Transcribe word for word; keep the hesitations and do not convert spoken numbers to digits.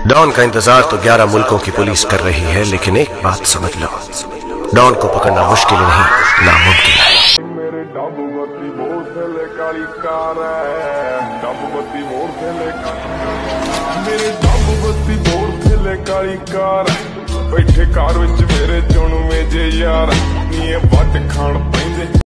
Don का इंतजार तो ग्यारह मुल्कों की पुलिस कर रही है, लेकिन एक बात समझ लो, डॉन को पकड़ना मुश्किल नहीं, नामुमकिन है। मेरे डब्बू बत्ती मोड़ से ले काली कार है, डब्बू बत्ती मोड़ से ले मेरे डब्बू बत्ती मोड़ से ले काली कार है, बैठे कार विच मेरे चुन में जे यार नी वट खान पैंदे।